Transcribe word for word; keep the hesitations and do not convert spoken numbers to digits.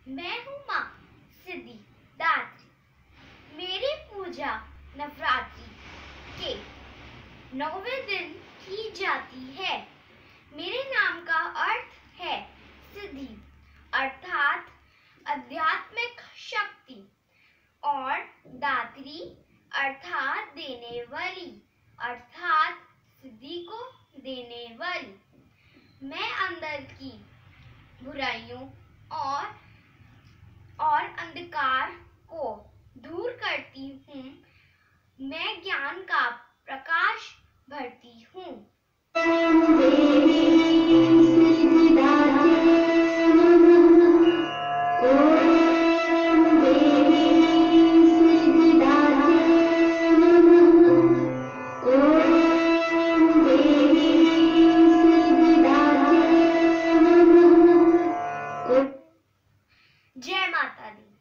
मैं हूँ माँ सिद्धि दात्री। मेरी पूजा नवरात्रि के नौवें दिन की जाती है। मेरे नाम का अर्थ है सिद्धि अर्थात आध्यात्मिक शक्ति और दात्री अर्थात देने वाली अर्थात सिद्धि को देने वाली। मैं अंदर की बुराइयों और और अंधकार को दूर करती हूँ। मैं ज्ञान का प्रकाश भरती हूँ। जय माता दी।